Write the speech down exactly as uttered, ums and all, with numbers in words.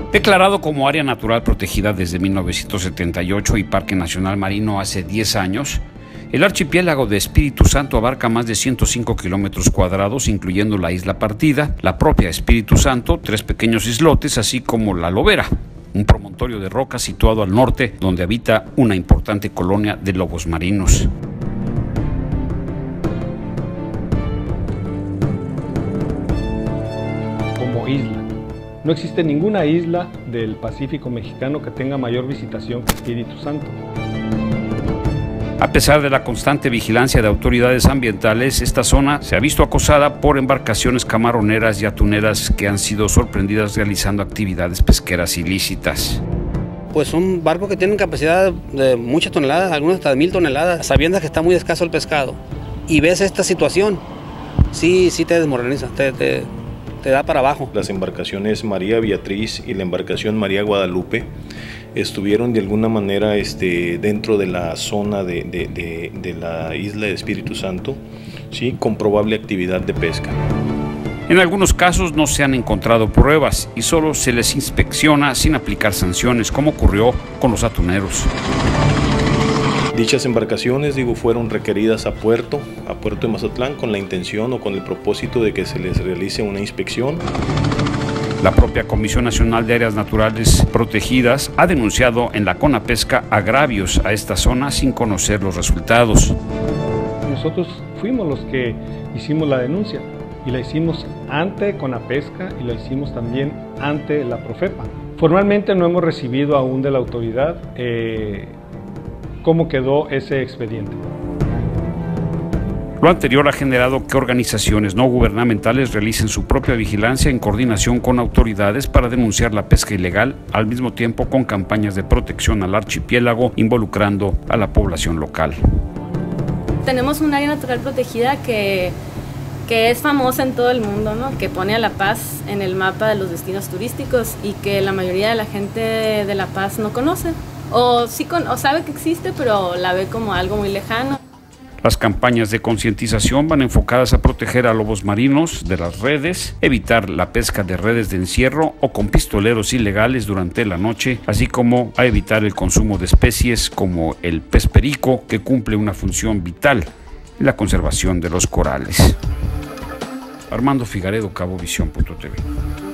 Declarado como área natural protegida desde mil novecientos setenta y ocho y Parque Nacional Marino hace diez años, el archipiélago de Espíritu Santo abarca más de ciento cinco kilómetros cuadrados, incluyendo la Isla Partida, la propia Espíritu Santo, tres pequeños islotes, así como La Lobera, un promontorio de rocas situado al norte, donde habita una importante colonia de lobos marinos. Como isla. No existe ninguna isla del Pacífico mexicano que tenga mayor visitación que Espíritu Santo. A pesar de la constante vigilancia de autoridades ambientales, esta zona se ha visto acosada por embarcaciones camaroneras y atuneras que han sido sorprendidas realizando actividades pesqueras ilícitas. Pues un barco que tiene capacidad de muchas toneladas, algunos hasta de mil toneladas, sabiendo que está muy escaso el pescado, y ves esta situación, sí, sí te desmoraliza, te, te, te da para abajo. Las embarcaciones María Beatriz y la embarcación María Guadalupe estuvieron de alguna manera este, dentro de la zona de, de, de, de la isla de Espíritu Santo, ¿sí? Con probable actividad de pesca. En algunos casos no se han encontrado pruebas y solo se les inspecciona sin aplicar sanciones, como ocurrió con los atuneros. Dichas embarcaciones, digo, fueron requeridas a puerto, a puerto de Mazatlán, con la intención o con el propósito de que se les realice una inspección. La propia Comisión Nacional de Áreas Naturales Protegidas ha denunciado en la CONAPESCA agravios a esta zona sin conocer los resultados. Nosotros fuimos los que hicimos la denuncia y la hicimos ante CONAPESCA y la hicimos también ante la Profepa. Formalmente no hemos recibido aún de la autoridad eh, cómo quedó ese expediente. Lo anterior ha generado que organizaciones no gubernamentales realicen su propia vigilancia en coordinación con autoridades para denunciar la pesca ilegal, al mismo tiempo con campañas de protección al archipiélago involucrando a la población local. Tenemos un área natural protegida que, que es famosa en todo el mundo, ¿no? Que pone a La Paz en el mapa de los destinos turísticos y que la mayoría de la gente de La Paz no conoce o, sí con, o sabe que existe, pero la ve como algo muy lejano. Las campañas de concientización van enfocadas a proteger a lobos marinos de las redes, evitar la pesca de redes de encierro o con pistoleros ilegales durante la noche, así como a evitar el consumo de especies como el pez perico, que cumple una función vital en la conservación de los corales. Armando Figaredo, Cabovisión punto t v.